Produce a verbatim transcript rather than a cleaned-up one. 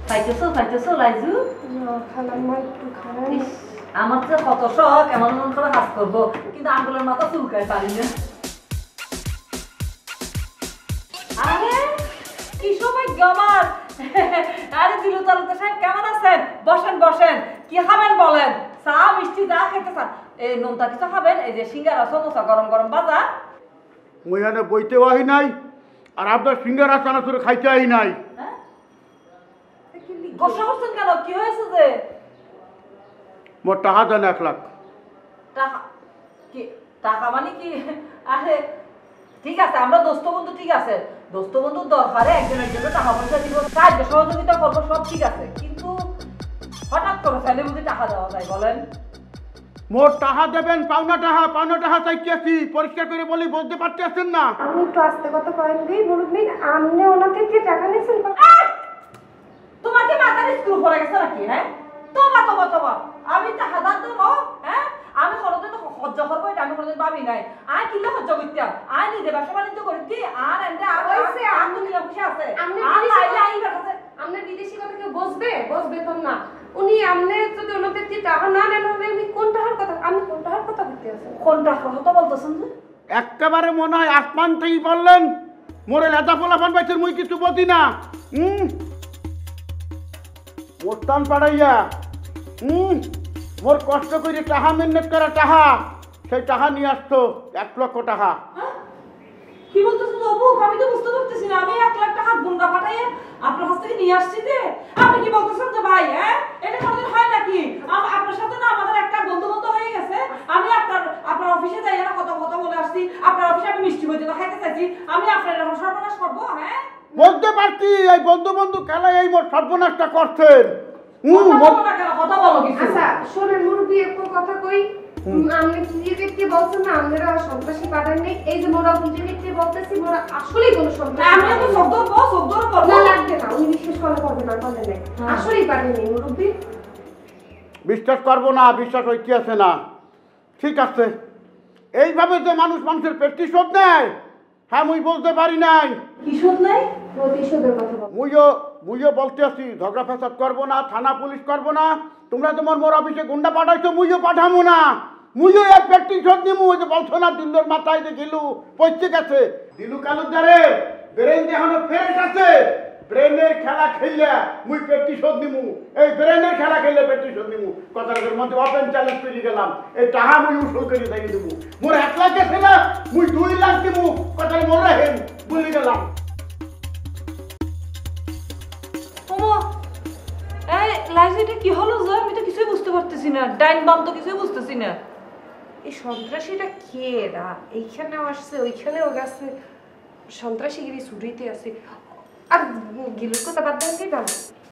খাইতেছো খাইতেছো লাইজু না খালাম্মা একটু খারাপ। আমার তো কত শখ এমন এমন করে কাজ করবো, কিন্তু আঙ্গুলের মাথা চুলকায় পারি না। আরে কি সৌভাগ্য আমার! আরে দিলু তালুকদার সাহেব কেমন আছেন? বসেন বসেন, কি খাবেন বলেন? চা মিষ্টি যা খেতে চান। এই নোনতা কিছু খাবেন? এই যে সিঙ্গারা সমোসা গরম গরম বাজা। মুই এখানে বইতেও আহি নাই, আর আপনার সিঙ্গারা চানাচুর খাইতে আহি নাই। হ্যাঁ গোসা করছেন কেন? কি হয়েছে যে? মোর টাকা দেন এক লাখ। টাকা কি? টাকা মানে কি? আরে ঠিক আছে, আমরা দোস্ত বন্ধু, ঠিক আছে দোস্ত বন্ধুর দরকারে একজন একজনের টাকা পয়সা দিব, সাহায্য সহযোগিতা করবো, সব ঠিক আছে, কিন্তু হঠাৎ করে চাইলে বুঝি টাকা দেওয়া যায় বলেন? মোর টাকা দেবেন, পাওনা টাকা, পাওনা টাকা চাইতেছি, পরিষ্কার করে বলি, বলতে পারতেছেন না। আপনি একটু আস্তে কথা কয়েন দিই বলুন নেই, আপনি ওনাকে কি টাকা নিয়েছেন? তোমার কি মাথার স্ক্রু পড়ে গেছে নাকি? হ্যাঁ তোমা তোমা তোমা আমি টাকা দান দেবো? হ্যাঁ আমি কোনোদিন সহ্য করবো এটা আমি কোনোদিন ভাবি নাই। আর কিলো সহ্য করতাম, আর নিজে ব্যবসা বাণিজ্য করতি, আর এন্ডে আর আমি নিয়ে বসে আছে, আর লাইলে আইবার কাছে আপনি বিদেশি কথা কেউ বসবে বসবে তো না। উনি আপনি যদি ওনাদের কি টাকা না নেন হবে, উনি কোন টাকার কথা, আমি কোন টাকার কথা বলতে আছেন? কোনটা কথা বলতেছেন যে? একেবারে মনে হয় আসমান থেকেই বললেন, মোরে লেদা ফোলাফান পাইছেন, মুই কিছু বলছি না। হুম মোস্তান পাড়াইয়া হুম মোর কষ্ট করে টাকা মেহনত করা টাকা, সেই টাকা নিয়ে আসতো এক লক্ষ টাকা। কি বলতেছেন বাবু? আমি তো বুঝতে পারতেছি না। আমি এক লাখ টাকা গুন্ডা পাঠাইয়ে আপনার কাছ থেকে নিয়ে আসছি যে, আপনি কি বলতেছেন যে ভাই? হ্যাঁ এটা কোনোদিন হয় নাকি? আপনার সাথে না আমাদের একটা বন্ধু বন্ধু হয়ে গেছে। আমি আপনার আপনার অফিসে যাই না কত কথা বলে আসছি, আপনার অফিসে আমি মিষ্টি বইতে তো খাইতে চাইছি, আমি আপনার এরকম সর্বনাশ করবো? হ্যাঁ বলতে পারছি, এই বন্ধু বন্ধু খেলায় এই মোট সর্বনাশটা করছেন। হুম কথা বলো না কেন? কথা বলো কিছু। আচ্ছা শোনেন মুরব্বী, একটু কথা কই। আপনি কি দেখতে বলছেন না আপনারা সন্ত্রাসী পাঠান নেই? এই যে মোরা বুঝে দেখতে বলতেছি, মোরা আসলেই কোনো সন্ত্রাসী। আমি তো শব্দ বস শব্দ বলবো না লাগবে না, উনি বিশ্বাস করলে করবে না, বলে নাই আসলেই পারেনি মুরব্বী। বিশ্বাস করবো না, বিশ্বাস হইতে আছে না। ঠিক আছে, এইভাবে যে মানুষ মানুষের প্রতিশোধ নেয়, হ্যাঁ মুই বলতে পারি নাই। কি শোধ নাই? প্রতিশোধের কথা বল। মুইও মুইও বলতে আছি, ঝগড়া ফেসাদ করবো না, থানা পুলিশ করবো না। তোমরা তোমার মোর অফিসে গুন্ডা পাঠাইছো, মুইও পাঠাবো না। মুইও এক প্রতিশোধ নিমু। ওই যে বলছো না দিল্লোর মাথায় যে গিলু পৌঁছে গেছে, দিলু কালুদারে ব্রেন এখনো ফ্রেশ আছে, ব্রেনের খেলা খেললে মুই প্রতিশোধ নিমু। এই ব্রেনের খেলা খেললে প্রতিশোধ নিমু। কথাটার মধ্যে ওপেন চ্যালেঞ্জ করে গেলাম, এই টাকা মুই উসুল করে দিয়ে দেবো। মোর এক লাখ গেছে না, মুই দুই লাখ দিমু। কথাটা মোরা হেন বলে গেলাম। এই লাইজেটা কি হলো যে? আমি তো কিছুই বুঝতে পারতেছি না, ডাইন বাম তো কিছুই বুঝতেছি না। এই সন্ত্রাসীটা কে এরা? এইখানেও আসছে ওইখানেও গেছে, সন্ত্রাসীগিরি ছুটিতে আছে। আর গিলুর কথা বাদ দেন কি দাম?